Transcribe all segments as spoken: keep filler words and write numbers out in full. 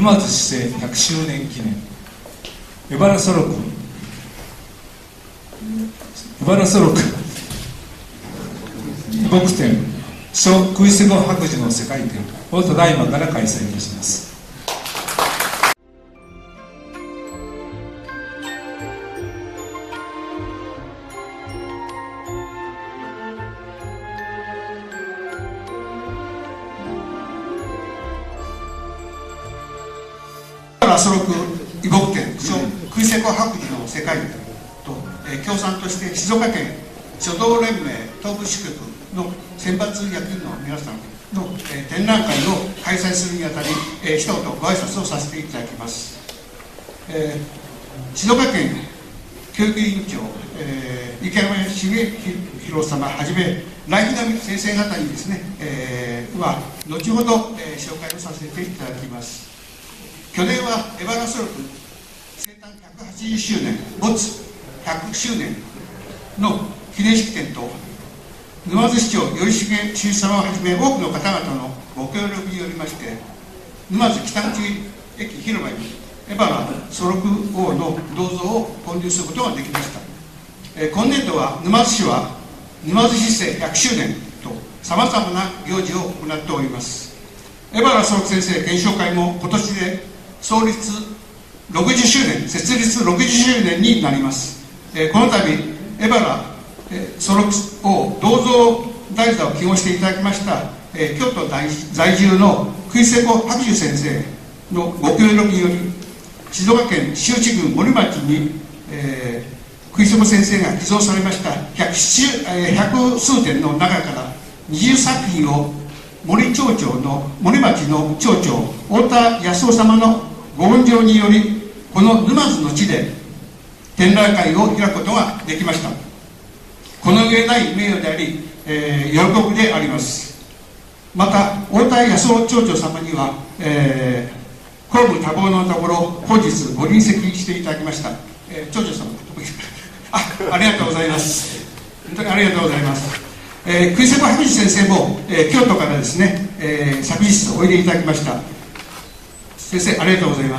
沼津市政ひゃくしゅうねん記念エバラソロクエバラソロク移牧展小クイセゴ白磁の世界展をただいまから開催いたします。 ソロク移牧展小クイセコ白磁の世界と、えー、協賛として静岡県書道連盟東部支局の選抜野球の皆さんの、えー、展覧会を開催するにあたり、えー、一言ご挨拶をさせていただきます。えー、静岡県教育委員長、えー、池山重弘様はじめ来日並先生方にですね、えー、は後ほど、えー、紹介をさせていただきます。去年はエバラソロク生誕ひゃくはちじゅっしゅうねん没ひゃくしゅうねんの記念式典と沼津市長頼重修一様をはじめ多くの方々のご協力によりまして沼津北口駅広場にエバラソロク王の銅像を建立することができました。えー、今年度は沼津市は沼津市政ひゃくしゅうねんとさまざまな行事を行っております。エバラソロク先生検証会も今年で創立ろくじゅっしゅうねん設立ろくじゅっしゅうねんになります。えー、この度エバラ、えー、ソロク王銅像台座を揮毫していただきました、えー、京都在住のクイセコ白磁先生のご協力により静岡県周知郡森町に、えー、クイセコ先生が寄贈されました百数点の中からにじゅっさくひんを森町長の森町の町長太田康夫様のご恩情によりこの沼津の地で展覧会を開くことができました。この上ない名誉であり、えー、喜びであります。また太田康夫町長様には、えー、公務多忙のところ本日ご臨席していただきました、えー、町長様あ, ありがとうございます本当にありがとうございます。えー、クイセコ白磁先生も、えー、京都からですね、えー、昨日おいでいただきました。先生ありがとうございます。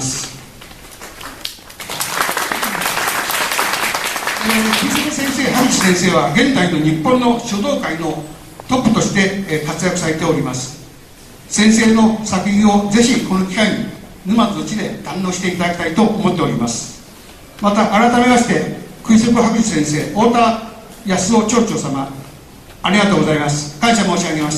えー、クイセコ先生白磁先生は現代の日本の書道界のトップとして、えー、活躍されております。先生の作品をぜひこの機会に沼津の地で堪能していただきたいと思っております。また改めましてクイセコ白磁先生太田康夫町長様ありがとうございます。感謝申し上げます。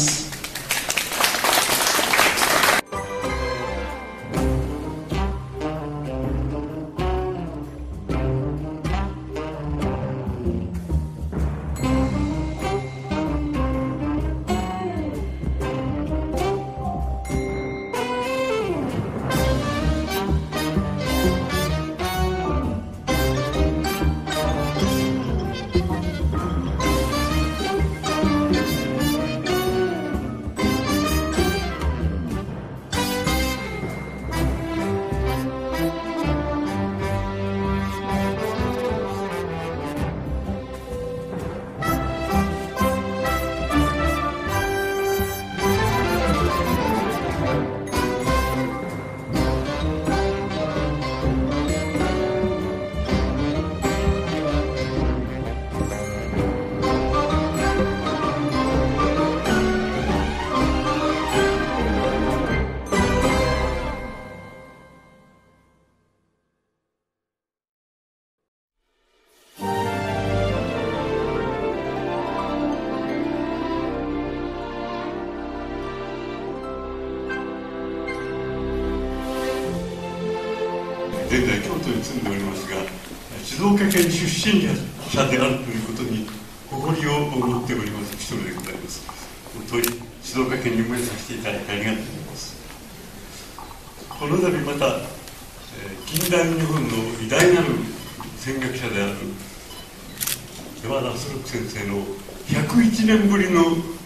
現在京都に住んでおりますが、静岡県出身者であるということに誇りを持っております一人でございます。本当に静岡県に生まれさせていただいてありがとうございます。この度また、えー、近代日本の偉大なる戦略者であるエバラソロク先生のひゃくいちねんぶりの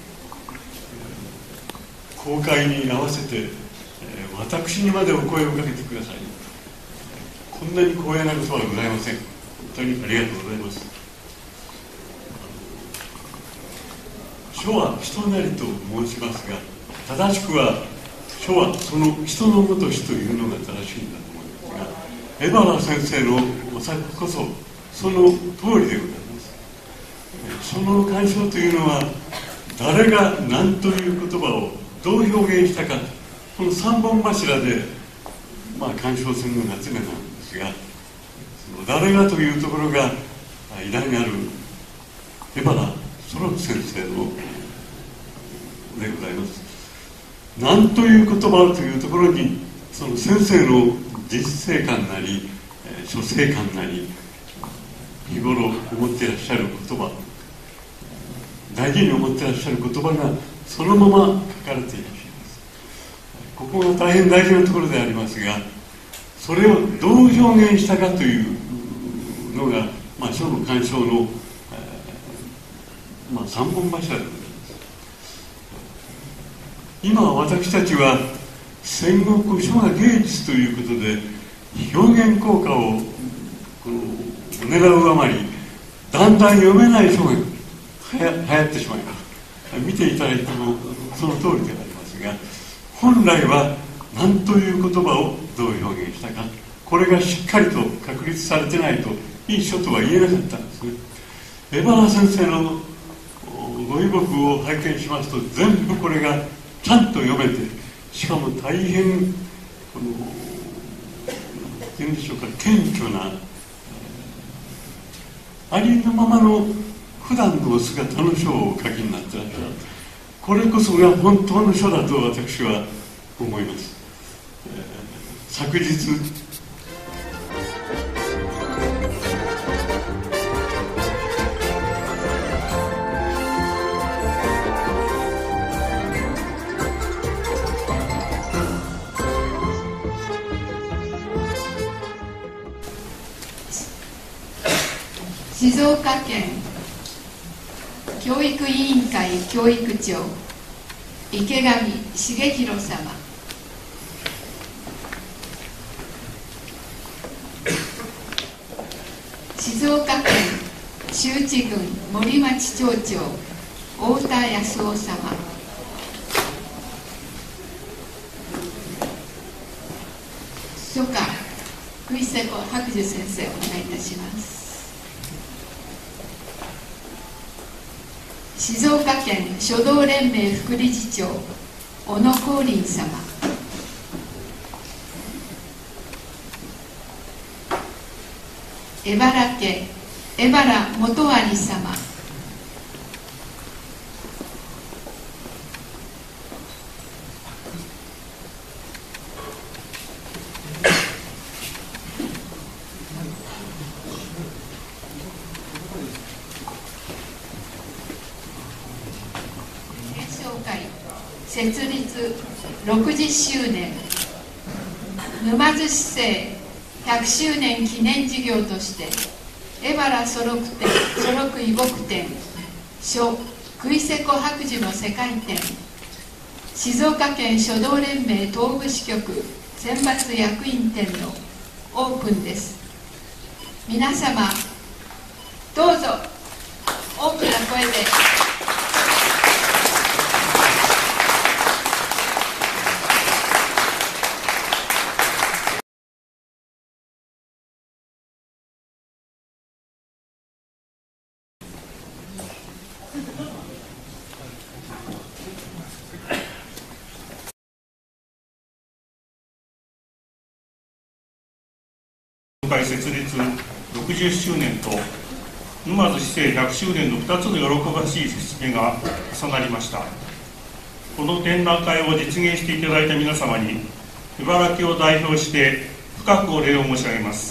公開に合わせて、えー、私にまでお声をかけてください。こんなに光栄なことはございません。本当にありがとうございます。書は人なりと申しますが、正しくは書書はその人のごとしというのが正しいんだと思いますが、江原先生のお作こそその通りでございます。その鑑賞というのは誰が何という言葉をどう表現したか、この三本柱で、まあ、鑑賞するのが常なんですが、その誰がというところが偉大なる江原ソロフ先生のでございます。何という言葉というところに、その先生の実生観なり書生観なり日頃思っていらっしゃる言葉、大事に思っていらっしゃる言葉がそのまま書かれていらっしゃいます。ここが大変大事なところでありますが、それをどう表現したかというのが、まあ、書の鑑賞の、えーまあ、三本柱でございます。今私たちは戦国書画芸術ということで表現効果をこの狙うあまり、だんだん読めない書がはや流行ってしまいます。見ていただいてもその通りでありますが、本来は何という言葉をどう表現したか、これがしっかりと確立されてないといい書とは言えなかったんですね。江原先生のご遺録を拝見しますと、全部これがちゃんと読めて、しかも大変この何て言うんでしょうか、謙虚な、ありのままの普段のお姿の書をお書きになっていらっしゃる。これこそが本当の書だと私は思います。えー、昨日静岡県教育委員会教育長池上茂弘様、静岡県周知郡森町町長太田康夫様、書家栗瀬子白寿先生、お願いいたします。静岡県書道連盟副理事長小野光林様、江原家江原元有様、設立ろくじゅっしゅうねん沼津市政ひゃくしゅうねん記念事業として江原蘇六展蘇六遺木展書栗瀬子白寿の世界展、静岡県書道連盟東部支局選抜役員展のオープンです。皆様どうぞ大きな声で会設立ろくじゅっしゅうねんと沼津市政ひゃくしゅうねんのふたつの喜ばしい節目が重なりました。この展覧会を実現していただいた皆様に茨城を代表して深くお礼を申し上げます。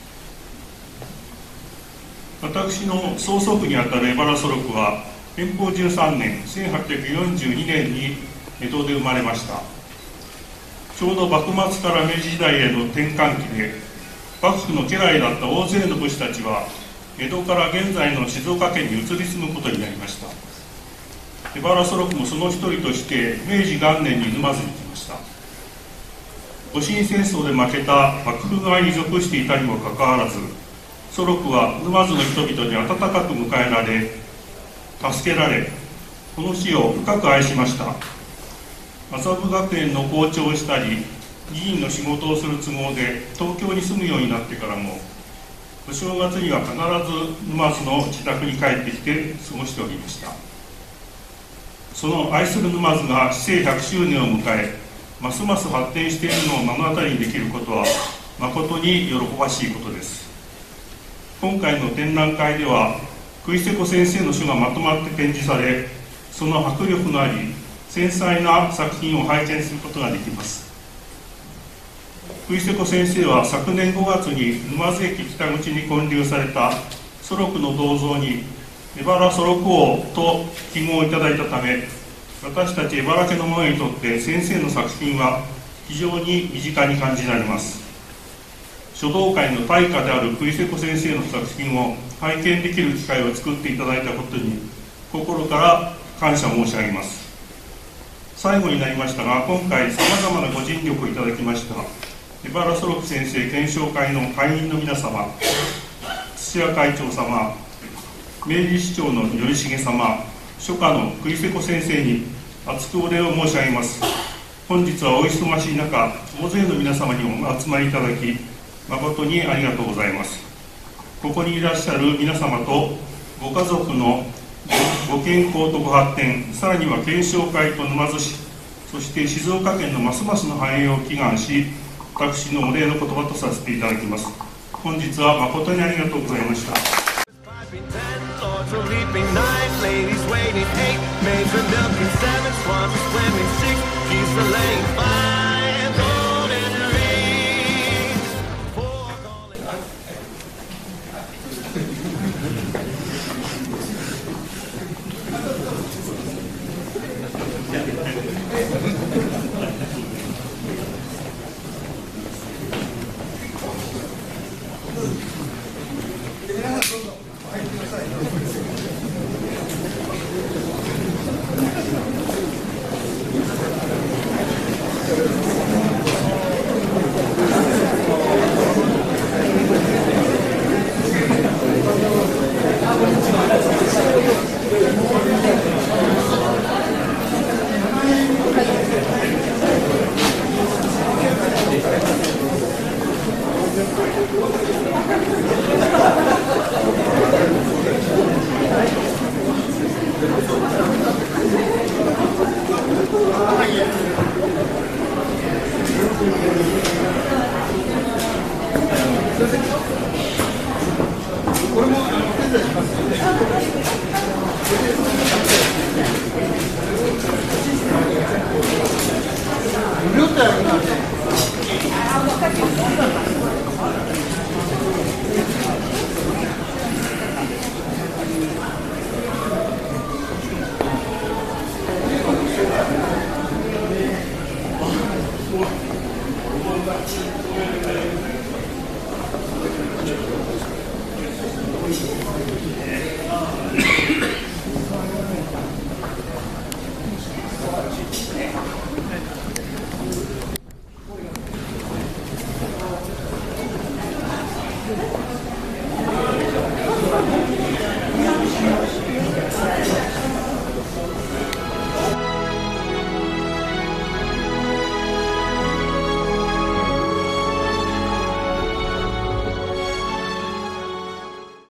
私の曽祖父にあたる江原蘇六は天保じゅうさんねんせんはっぴゃくよんじゅうにねんに江戸で生まれました。ちょうど幕末から明治時代への転換期で幕府の家来だった大勢の武士たちは江戸から現在の静岡県に移り住むことになりました。江原蘇六もその一人として明治元年に沼津に来ました。戊辰戦争で負けた幕府側に属していたにもかかわらず、蘇六は沼津の人々に温かく迎えられ助けられ、この死を深く愛しました。 麻布学園の校長をしたり、議員の仕事をする都合で東京に住むようになってからも、お正月には必ず沼津の自宅に帰ってきて過ごしておりました。その愛する沼津が市政ひゃくしゅうねんを迎え、ますます発展しているのを目の当たりにできることは誠に喜ばしいことです。今回の展覧会では久井瀬子先生の書がまとまって展示され、その迫力のあり繊細な作品を拝見することができます。久井瀬子先生は昨年ごがつに沼津駅北口に建立されたソロクの銅像に荏原ソロク王と記号をいただいたため、私たち荏原家の者にとって先生の作品は非常に身近に感じられます。書道界の大家である久井瀬子先生の作品を拝見できる機会を作っていただいたことに心から感謝申し上げます。最後になりましたが、今回さまざまなご尽力をいただきました荏原ソロク先生検証会の会員の皆様、土屋会長様、明治市長の頼重様、書家の久井瀬子先生に厚くお礼を申し上げます。本日はお忙しい中、大勢の皆様にお集まりいただき誠にありがとうございます。ここにいらっしゃる皆様とご家族のご健康とご発展、さらには検証会と沼津市、そして静岡県のますますの繁栄を祈願し、私のお礼の言葉とさせていただきます。本日は誠にありがとうございました。 Thank you.